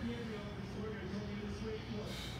Gabriel, the sorter, told me to switch foot.